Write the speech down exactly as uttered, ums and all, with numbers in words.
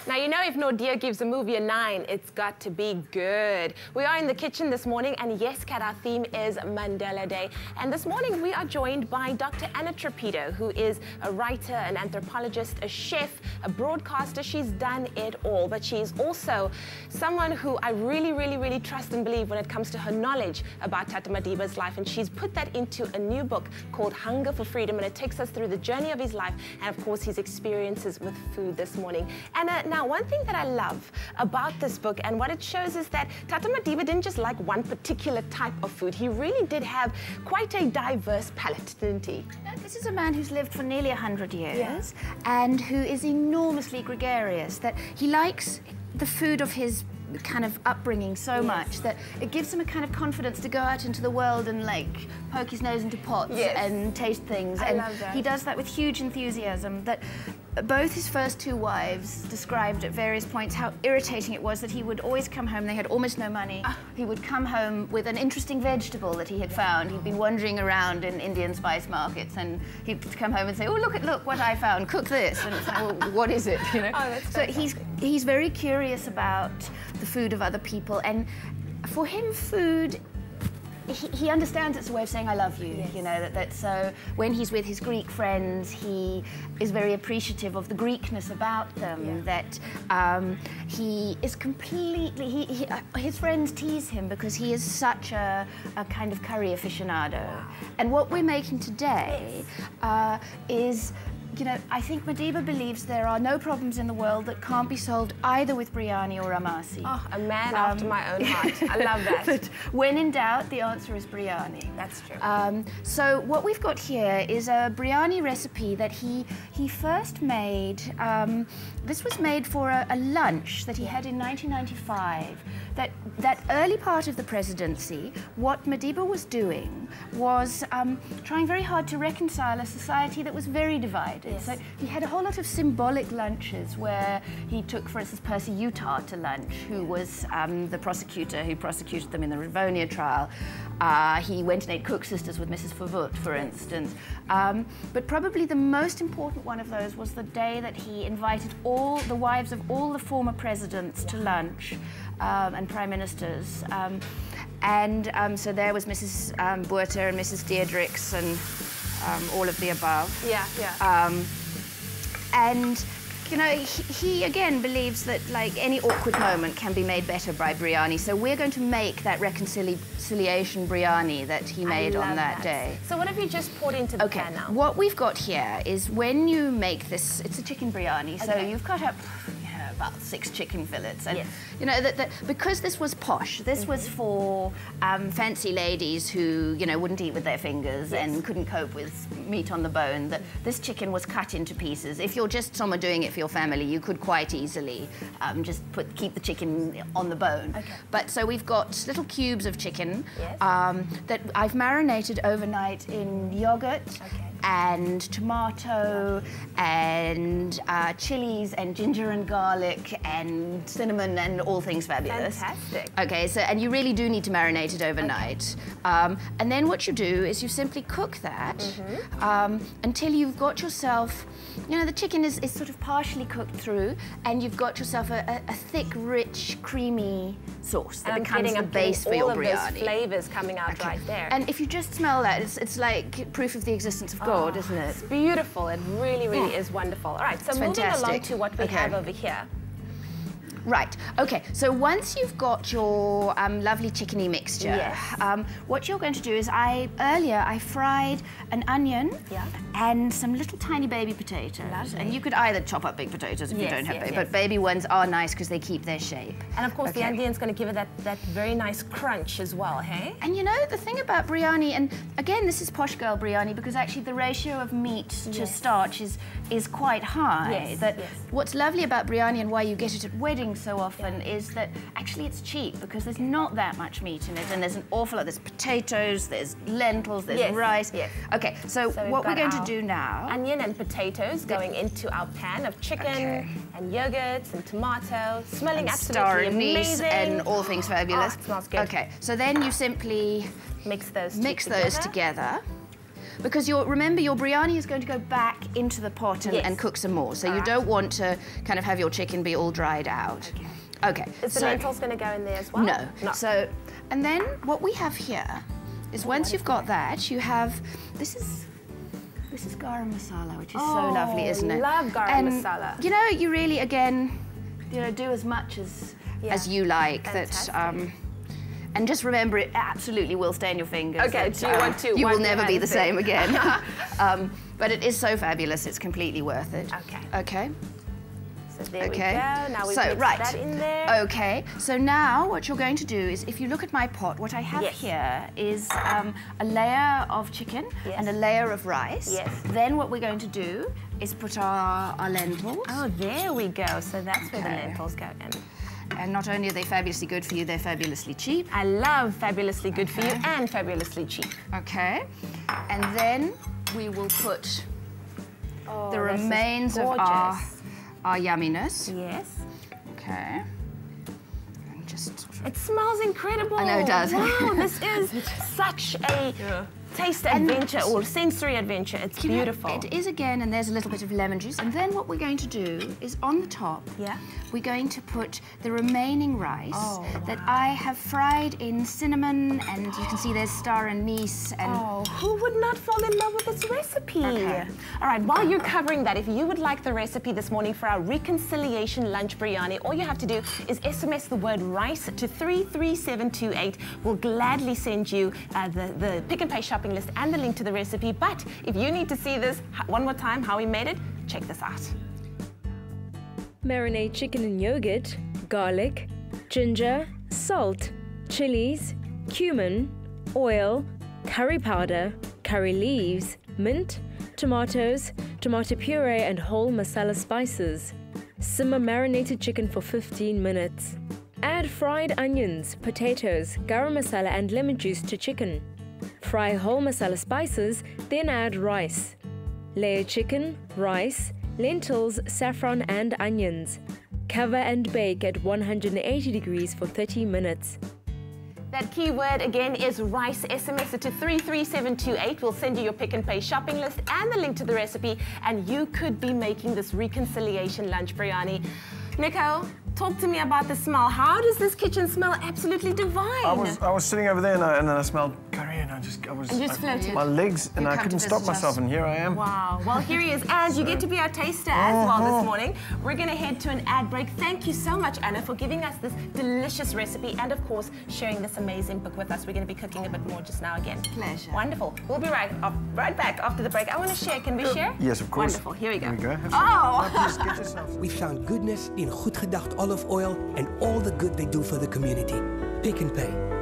Now, you know, if Nordia gives a movie a nine, it's got to be good. We are in the kitchen this morning, and yes, Kat, our theme is Mandela Day. And this morning, we are joined by Doctor Anna Trapito, who is a writer, an anthropologist, a chef, a broadcaster. She's done it all, but she's also someone who I really, really, really trust and believe when it comes to her knowledge about Tata Madiba's life. And she's put that into a new book called Hunger for Freedom, and it takes us through the journey of his life and, of course, his experiences with food this morning. Anna, now, one thing that I love about this book and what it shows is that Tata Madiba didn't just like one particular type of food. He really did have quite a diverse palate, didn't he? This is a man who's lived for nearly a hundred years yeah. and who is enormously gregarious, that he likes the food of his kind of upbringing so yes. much that it gives him a kind of confidence to go out into the world and like poke his nose into pots yes. and taste things. I and love that. He does that with huge enthusiasm. That both his first two wives described at various points how irritating it was that he would always come home, they had almost no money, uh. he would come home with an interesting vegetable that he had found. He'd been wandering around in Indian spice markets and he'd come home and say, oh, look at look what I found, cook this. And it's like, well, what is it? You know? Oh, that's so he's, he's very curious about the food of other people, and for him food, He, he understands it's a way of saying I love you, yes. you know, that, that so when he's with his Greek friends, he is very appreciative of the Greekness about them, yeah. that um, he is completely, he, he, uh, his friends tease him because he is such a, a kind of curry aficionado. Wow. And what we're making today yes. uh, is, you know, I think Madiba believes there are no problems in the world that can't be solved either with biryani or amasi. Oh, a man um, after my own heart. I love that. But when in doubt, the answer is biryani. That's true. Um, so what we've got here is a biryani recipe that he he first made. Um, this was made for a, a lunch that he had in nineteen ninety-five. That that early part of the presidency, what Madiba was doing was um, trying very hard to reconcile a society that was very divided. Yes. So he had a whole lot of symbolic lunches where he took, for instance, Percy Utah to lunch, who was um, the prosecutor who prosecuted them in the Rivonia trial. Uh, he went and ate Cook Sisters with Missus Favut, for instance. Um, but probably the most important one of those was the day that he invited all the wives of all the former presidents to lunch, um, and prime ministers. Um, and um, so there was Missus Um, Botha and Missus Diedrichs and Um, all of the above. Yeah, yeah. Um, and, you know, he, he again believes that, like, any awkward moment can be made better by biryani. So we're going to make that reconciliation biryani that he made on that, that day. So what have you just poured into the okay. pan now? What we've got here is when you make this, it's a chicken biryani. So okay. you've cut up about six chicken fillets, and yes. you know that, that because this was posh, this mm-hmm. was for um, fancy ladies who you know wouldn't eat with their fingers yes. and couldn't cope with meat on the bone. That this chicken was cut into pieces. If you're just someone doing it for your family, you could quite easily um, just put keep the chicken on the bone. Okay. But so we've got little cubes of chicken yes. um, that I've marinated overnight in yogurt. Okay. And tomato and uh, chilies and ginger and garlic and cinnamon and all things fabulous. Fantastic. Okay, so and you really do need to marinate it overnight. Okay. Um, and then what you do is you simply cook that mm-hmm. um, until you've got yourself, you know, the chicken is, is sort of partially cooked through, and you've got yourself a, a, a thick, rich, creamy sauce that and becomes I'm the base for your biryani. All of those flavors coming out okay. right there. And if you just smell that, it's, it's like proof of the existence of God, oh, isn't it? It's beautiful. It really, really yeah. is wonderful. All right, so it's moving fantastic. along to what we okay. have over here. Right, okay, so once you've got your um, lovely chickeny mixture, yes. um, what you're going to do is I, earlier I fried an onion yeah. and some little tiny baby potatoes. Lovely. And you could either chop up big potatoes if yes, you don't have yes, baby, yes. but baby ones are nice because they keep their shape. And of course okay. the onion's going to give it that, that very nice crunch as well, hey? And you know, the thing about biryani, and again, this is posh girl biryani because actually the ratio of meat yes. to starch is, is quite high. Yes, that yes. What's lovely about biryani and why you get it at weddings so often yeah. is that actually it's cheap because there's not that much meat in it, and there's an awful lot. There's potatoes, there's lentils, there's yes, rice. yes. Okay, so, so what we're going to do now... Onion and potatoes going into our pan of chicken okay. and yogurts and tomato, smelling and absolutely amazing. And all things fabulous. Oh, it smells good. Okay, so then you simply mix those mix two those together. together. because you're, remember your biryani is going to go back into the pot and, yes. and cook some more. So all you right. don't want to kind of have your chicken be all dried out. Okay. Okay. Is the so, lentils going to go in there as well? No. no. So, and then what we have here is oh, once you've got that, you have, this is, this is garam masala, which is oh, so lovely, isn't it? love garam and, masala. You know, you really, again, you know, do as much as, yeah. as you like. Fantastic. That. Um, And just remember, it absolutely will stay in your fingers. Okay, that, do you um, want to You will wipe your never be the hands same in? again. um, but it is so fabulous, it's completely worth it. Okay. Okay. So there Okay. we go. Now we've so, mixed right. that in there. Okay. So now what you're going to do is, if you look at my pot, what I have Yes. here is um, a layer of chicken Yes. and a layer of rice. Yes. Then what we're going to do is put our, our lentils. Oh, there we go. So that's where the Okay. lentils go in. And not only are they fabulously good for you, they're fabulously cheap. I love fabulously good Okay. for you and fabulously cheap. Okay. And then we will put Oh, the this is remains of gorgeous. our, our yumminess. Yes. Okay. And just sort of... It smells incredible. I know it does. Wow, this is such a Yeah. taste And- adventure or sensory adventure. It's You know, beautiful. it is again, and there's a little bit of lemon juice. And then what we're going to do is on the top, Yeah. we're going to put the remaining rice Oh, that I have fried in cinnamon, and you can see there's star anise and Oh, who would not fall in love with this recipe? Okay. All right, while you're covering that, if you would like the recipe this morning for our reconciliation lunch biryani, all you have to do is S M S the word rice to three three seven two eight. We'll gladly send you uh, the, the Pick n Pay shopping list and the link to the recipe. But if you need to see this one more time, how we made it, check this out. Marinate chicken in yogurt, garlic, ginger, salt, chilies, cumin, oil, curry powder, curry leaves, mint, tomatoes, tomato puree and whole masala spices. Simmer marinated chicken for fifteen minutes. Add fried onions, potatoes, garam masala and lemon juice to chicken. Fry whole masala spices, then add rice. Layer chicken, rice, lentils, saffron and onions. Cover and bake at one hundred eighty degrees for thirty minutes. That keyword again is rice. S M S it to three three seven two eight. We'll send you your Pick n Pay shopping list and the link to the recipe, and you could be making this reconciliation lunch biryani. Nico, talk to me about the smell. How does this kitchen smell? Absolutely divine. I was I was sitting over there and, I, and then I smelled curry and I just I was And you just I- floated. my legs and You I come to couldn't stop visit us. myself, and here I am. Wow. Well, here he is. And you get to be our taster as well this morning. We're going to head to an ad break. Thank you so much, Anna, for giving us this delicious recipe and, of course, sharing this amazing book with us. We're going to be cooking a bit more just now again. Pleasure. Wonderful. We'll be right, off, right back after the break. I want to share. Can we share? Yes, of course. Wonderful. Here we go. Here we go. Have some. Oh! Please get yourself. We found goodness in Goed Gedacht olive oil and all the good they do for the community. Pick n Pay.